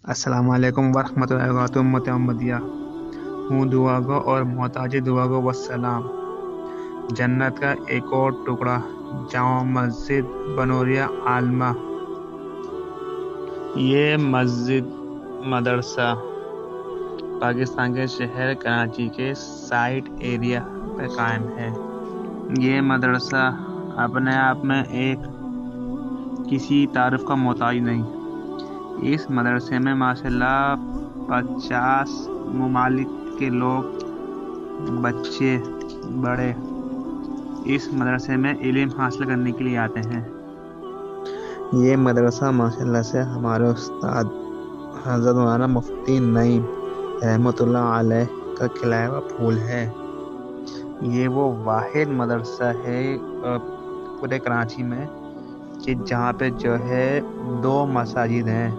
السلام علیکم ورحمۃ اللہ وبرکاتہ محمدیہ ہوں دعا گو اور محتاج دعا گو والسلام۔ جنت کا ایک اور ٹکڑا، جامع مسجد بنوریا عالمہ۔ یہ مسجد مدرسہ پاکستان کے شہر کراچی کے سائٹ ایریا پہ قائم ہے۔ یہ مدرسہ اپنے آپ میں ایک کسی تعارف کا محتاج نہیں۔ اس مدرسے میں ماشاءاللہ 50 ممالک کے لوگ، بچے بڑے اس مدرسے میں علم حاصل کرنے کے لیے آتے ہیں۔ یہ مدرسہ ماشاءاللہ سے ہمارے استاد حضرت مولانا مفتی نعیم رحمۃ اللہ علیہ کا کھلایا ہوا پھول ہے۔ یہ وہ واحد مدرسہ ہے پورے کراچی میں کہ جہاں پہ جو ہے 2 مساجد ہیں،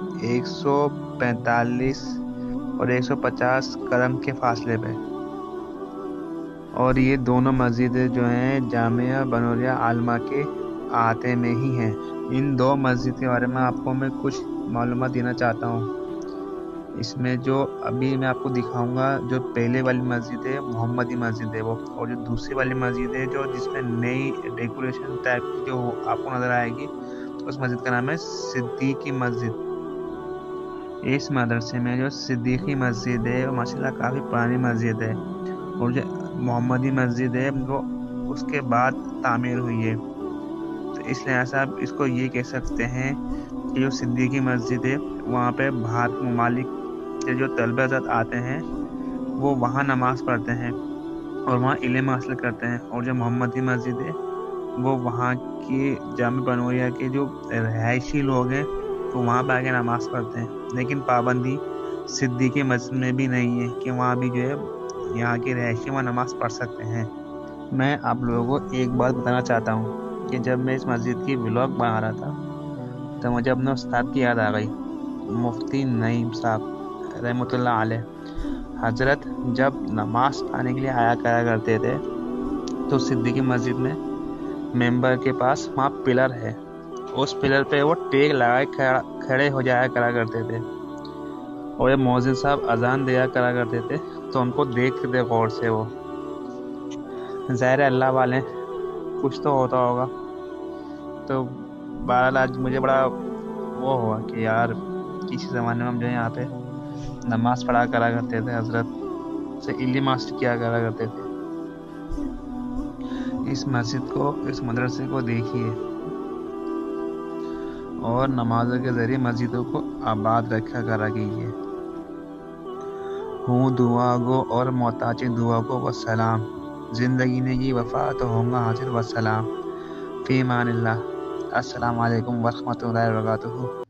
145 اور 150 قدم کے فاصلے پہ، اور یہ دونوں مسجدیں جو ہیں جامعہ بنوریا عالمہ کے احاطے میں ہی ہیں۔ ان 2 مسجد کے بارے میں آپ کو میں کچھ معلومات دینا چاہتا ہوں۔ اس میں جو ابھی میں آپ کو دکھاؤں گا، جو پہلے والی مسجد ہے محمدی مسجد ہے وہ، اور جو دوسری والی مسجد ہے جو جس میں نئی ڈیکوریشن ٹائپ کی جو آپ کو نظر آئے گی، اس مسجد کا نام ہے صدیقی مسجد۔ اس مدرسے میں جو صدیقی مسجد ہے وہ ماشاءاللہ کافی پرانی مسجد ہے، اور جو محمدی مسجد ہے وہ اس کے بعد تعمیر ہوئی ہے۔ تو اس لحاظ سے آپ اس کو یہ کہہ سکتے ہیں کہ جو صدیقی مسجد ہے وہاں پہ باہر ممالک کے جو طلبہ حضرات آتے ہیں وہ وہاں نماز پڑھتے ہیں اور وہاں علم حاصل کرتے ہیں، اور جو محمدی مسجد ہے وہ وہاں کی جامع بنوریا کے جو رہائشی لوگ ہیں تو وہاں پہ آگے نماز پڑھتے ہیں۔ لیکن پابندی صدیقی مسجد میں بھی نہیں ہے کہ وہاں بھی جو ہے یہاں کے رہائشی وہاں نماز پڑھ سکتے ہیں۔ میں آپ لوگوں کو ایک بات بتانا چاہتا ہوں کہ جب میں اس مسجد کی ولاگ بنا رہا تھا تو مجھے اپنے استاد کی یاد آ گئی، مفتی نعیم صاحب رحمۃ اللہ علیہ۔ حضرت جب نماز پڑھنے کے لیے آیا کرا کرتے تھے تو صدیقی مسجد میں ممبر کے پاس وہاں پلر ہے، اس پلر پہ وہ ٹیک لگائے کھڑے ہو جایا کرا کرتے تھے، اور جب مؤذن صاحب اذان دیا کرا کرتے تھے تو ان کو دیکھتے تھے غور سے۔ وہ ظاہر اللہ والے کچھ تو ہوتا ہوگا۔ تو بہرحال آج مجھے بڑا وہ ہوا کہ یار کسی زمانے میں ہم جو یہاں پہ نماز پڑھا کرا کرتے تھے، حضرت سے علم حاصل کیا کرا کرتے تھے۔ اس مسجد کو، اس مدرسے کو دیکھیے اور نمازوں کے ذریعے مسجدوں کو آباد رکھا کرا کیجیے۔ ہوں دعا گو اور محتاج دعا گو والسلام۔ زندگی نے کی وفا تو ہوں گا حاضر والسلام۔ فی امان اللہ۔ السلام علیکم ورحمۃ اللہ وبرکاتہ۔